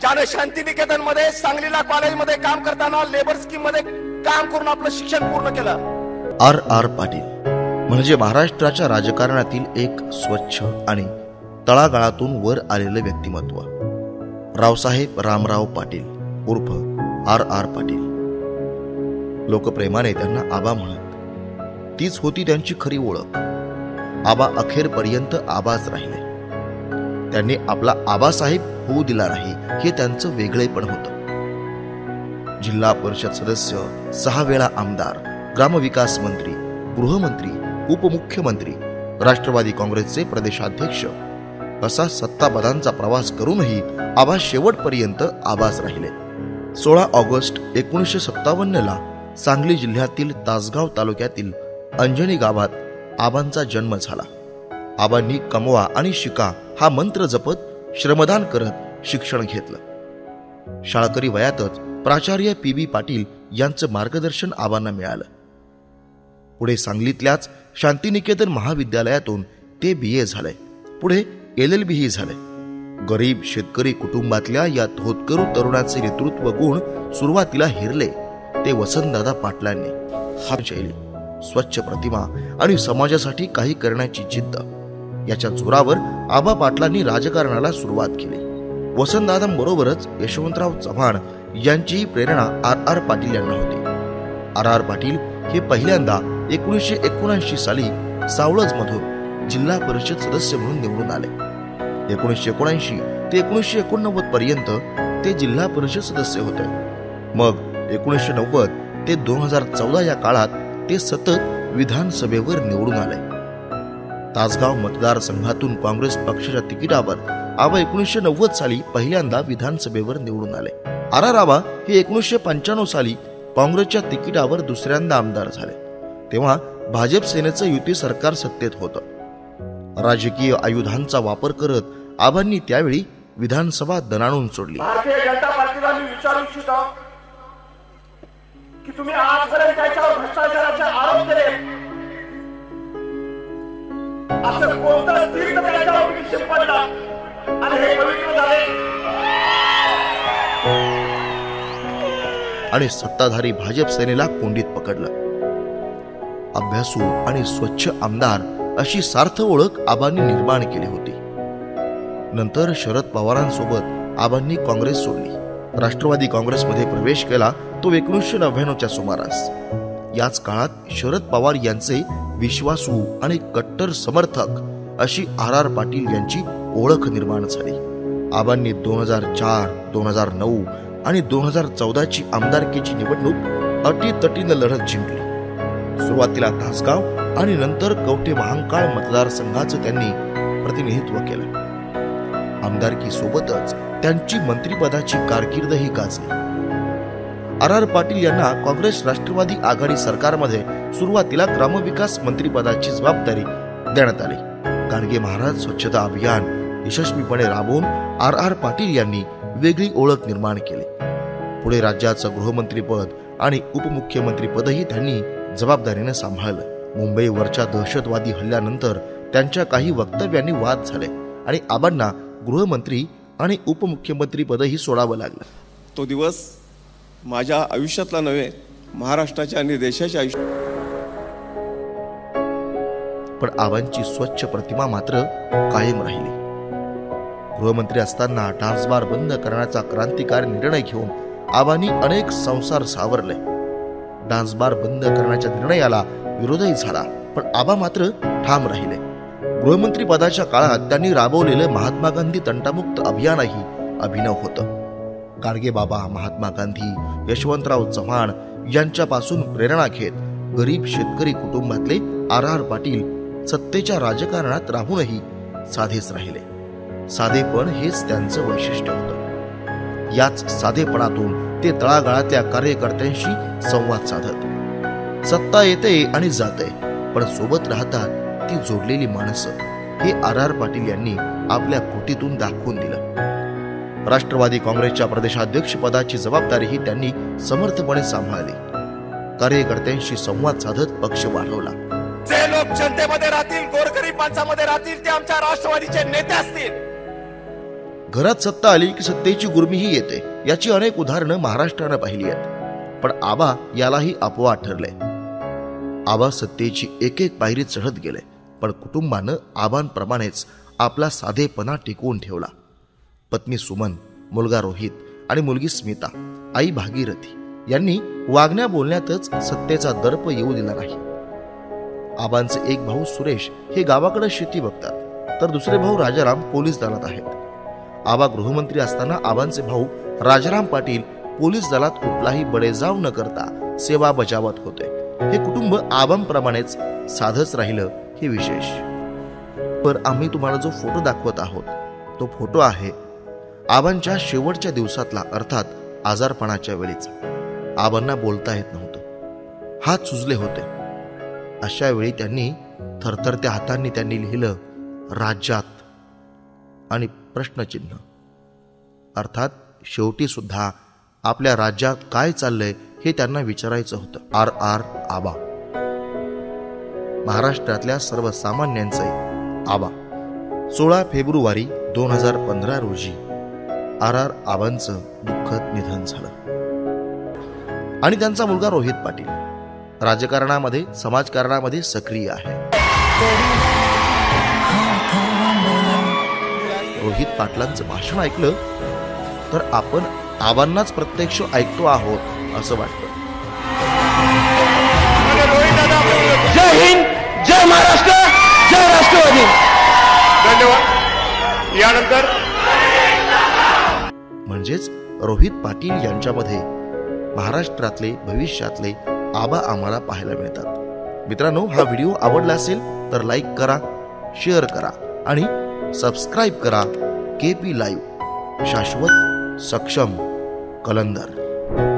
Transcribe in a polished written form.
ज्याने शांतिनिकेतन मध्ये सांगलीला कॉलेजमध्ये काम करताना लेबर स्कीम मध्ये काम करून आपलं शिक्षण पूर्ण केलं। आर पाटील म्हणजे महाराष्ट्राच्या राजकारणातील एक स्वच्छ आणि तळागाळातून वर आलेले व्यक्तिमत्व। रावसाहेब रामराव पाटील उर्फ आर पाटील। लोकप्रेमाने त्यांना आबा म्हणत, तीच होती त्यांची खरी ओळख। आबा अखेरपर्यंत आबाच राहिले। त्यांनी आपला आबासाहेब होऊ दिला नाही हे त्यांचं वेगळेपण होतं। जिल्हा परिषद सदस्य, 6 वेळा आमदार, ग्रामविकास मंत्री, गृहमंत्री, उपमुख्यमंत्री, राष्ट्रवादी काँग्रेसचे प्रदेशाध्यक्ष असा 7 पदांचा प्रवास करूनही आबा शेवटपर्यंत आबाच राहिले। 16 ऑगस्ट 1957 ला सांगली जिल्ह्यातील तासगाव तालुक्यातील अंजनी गावात आबांचा जन्म झाला। आबांनी कमवा आणि शिका हा मंत्र जपत श्रमदान करत शिक्षण घेतलं। शाळकरी वयातच प्राचार्य PB पाटील यांचं मार्गदर्शन आबांना मिळालं। पुढे सांगलीतल्याच शांतिनिकेतन महाविद्यालयातून ते BA झाले। पुढे LLB ही झाले। गरीब शेतकरी कुटुंबातल्या या होतकरू तरुणाचे नेतृत्व गुण सुरुवातीला हेरले ते वसंतदादा पाटलांनी। हा शैली, स्वच्छ प्रतिमा आणि समाजासाठी काही करण्याची जिद्द याच्या जोरावर आबा पाटलांनी राजकारणाला सुरुवात केली। वसंतदादांबरोबरच यशवंतराव चव्हाण यांचीही प्रेरणा आर पाटील यांना होती। आर पाटील हे पहिल्यांदा 1979 साली सावळज मधून जिल्हा परिषद सदस्य म्हणून निवडून आले। 1979 ते 1989 पर्यंत ते जिल्हा परिषद सदस्य होते। मग 1990 ते 2014 या काळात ते सतत विधानसभेवर निवडून आले। तासगाव मतदारसंघातून काँग्रेस पक्षाच्या तिकिटावर आबा 1990 साली पहिल्यांदा विधानसभेवर निवडून आले। आबा हे 1995 साली काँग्रेसच्या तिकिटावर दुसऱ्यांदा आमदार झाले। तेव्हा भाजप सेनेचं युती सरकार सत्तेत होतं। राजकीय आयुधांचा वापर करत आबांनी त्यावेळी विधानसभा दणाणून सोडली। भारतीय जनता पार्टीला मी विचारू इच्छितो की तुम्ही आजपर्यंत त्याच्यावर भ्रष्टाचाराचे आरोप केले, असं कोणतं तीर्थ त्याच्यावर शिंपडला आणि हे पवित्र झाले आणि सत्ताधारी भाजप सेनेला कोंडीत पकडलं। अभ्यासू आणि स्वच्छ आमदार अशी सार्थ ओळख आबांनी निर्माण केली होती। नंतर शरद पवारांसोबत आबांनी काँग्रेस सोडली। राष्ट्रवादी काँग्रेसमध्ये प्रवेश केला तो 1999च्या सुमारास। याच काळात शरद पवार यांचे विश्वासू आणि कट्टर समर्थक अशी आर पाटील यांची ओळख निर्माण झाली। आबांनी 2004, 2009 आणि 2014ची आमदारकीची निवडणूक अटीतटीनं लढत जिंकली। सुरुवातीला तासगाव आणि नंतर कवठे महांकाळ मतदारसंघाचं त्यांनी प्रतिनिधित्व केलं। आमदारकी सोबतच त्यांची मंत्रिपदाची कारकीर्दही गाजली। आर पाटील यांना काँग्रेस राष्ट्रवादी आघाडी सरकारमध्ये सुरुवातीला ग्रामविकास मंत्रिपदाची जबाबदारी देण्यात आली। गाडगे महाराज स्वच्छता अभियान यशस्वीपणे राबवून आर पाटील यांनी वेगळी ओळख निर्माण केली। पुढे राज्याचं गृहमंत्रीपद आणि उपमुख्यमंत्रीपदही त्यांनी जबाबदारीने सांभाळलं। मुंबईवरच्या दहशतवादी हल्ल्यानंतर त्यांच्या काही वक्तव्यांनी वाद झाले आणि आबांना गृहमंत्री आणि उपमुख्यमंत्री पदही सोडावं लागलं। तो दिवस माझ्या आयुष्यातला नव्हे, महाराष्ट्राच्या आणि देशाच्या आयुष्यात। पण आबांची स्वच्छ प्रतिमा मात्र कायम राहिली। गृहमंत्री असताना डान्स बार बंद करण्याचा क्रांतिकारी निर्णय घेऊन आबांनी अनेक संसार सावरले। डान्स बार बंद करण्याच्या निर्णयाला विरोधही झाला, पण आबा मात्र ठाम राहिले। गृहमंत्री पदाच्या काळात त्यांनी राबवलेलं महात्मा गांधी तंटामुक्त अभियानही अभिनव होतं। गाडगे बाबा, महात्मा गांधी, यशवंतराव चव्हाण यांच्यापासून प्रेरणा घेत गरीब शेतकरी कुटुंबातले आर पाटील सत्तेच्या राजकारणात राहूनही साधेच राहिले। साधेपण हेच त्यांचं वैशिष्ट्य होतं। याच साधेपणातून ते तळागाळातल्या कार्यकर्त्यांशी संवाद साधत। सत्ता येते आणि जाते, पण सोबत राहतात ती जोडलेली माणसं, हे आर पाटील यांनी आपल्या कृतीतून दाखवून दिलं। राष्ट्रवादी काँग्रेसच्या प्रदेशाध्यक्ष पदाची जबाबदारीही त्यांनी समर्थपणे सांभाळली। कार्यकर्त्यांशी संवाद साधत पक्ष वाढवला। जे लोक जनतेमध्ये राहतील, गोरगरीब माणसामध्ये राहतील, ते आमच्या राष्ट्रवादीचे नेते असतील। घरात सत्ता आली की सत्तेची गुरमीही येते, याची अनेक उदाहरणं महाराष्ट्रानं पाहिली आहेत. पण आबा यालाही अपवाद ठरले. आबा सत्तेची एक एक पायरी चढत गेले, पण कुटुंबानं आबांप्रमाणेच आपला साधेपणा टिकवून ठेवला. पत्नी सुमन, मुलगा रोहित आणि मुलगी स्मिता, आई भागीरथी यांनी वागण्या बोलण्यातच सत्तेचा दर्प येऊ दिला नाही. आबांचे एक भाऊ सुरेश हे गावाकडे शेती बघतात, तर दुसरे भाऊ राजाराम पोलीस दलात आहेत. आबा गृहमंत्री असताना आबांचे भाऊ राजाराम पाटील पोलीस दलात कुठलाही बडेजाव न करता सेवा बजावत होते. हे कुटुंब आबांप्रमाणेच साधच राहिलं हे विशेष. तर आम्ही तुम्हाला जो फोटो दाखवत आहोत तो फोटो आहे आबांच्या शेवटच्या दिवसातला, अर्थात आजारपणाच्या वेळीचा. आबांना बोलता येत नव्हतं, हात सुजले होते. अशा वेळी त्यांनी थरथरत्या हातांनी त्यांनी लिहिलं राज्यात आणि प्रश्नचिन्ह. अर्थात शेवटी सुद्धा आपल्या राज्यात काय चाललंय हे त्यांना विचारायचं होतं. RR आबा, महाराष्ट्रातल्या सर्वसामान्यांचे आबा. 16 फेब्रुवारी 2015 रोजी RR आबांचं दुःखद निधन झालं. आणि त्यांचा मुलगा रोहित पाटील राजकारणामध्ये, समाजकारणामध्ये सक्रिय आहे. रोहित पाटलांचं भाषण ऐकलं तर आपण आबांनाच प्रत्यक्ष ऐकतो आहोत असं वाटतं. जय हिंद, जय महाराष्ट्र, जय राष्ट्रवादी. धन्यवाद. यानंतर म्हणजेच रोहित पाटील यांच्यामध्ये महाराष्ट्रातले भविष्यातले आबा आम्हाला पाहायला मिळतात. मित्रांनो, हा व्हिडिओ आवडला असेल तर लाईक करा, शेअर करा आणि सबस्क्राईब करा. KP लाईव्ह, शाश्वत, सक्षम, कलंदर.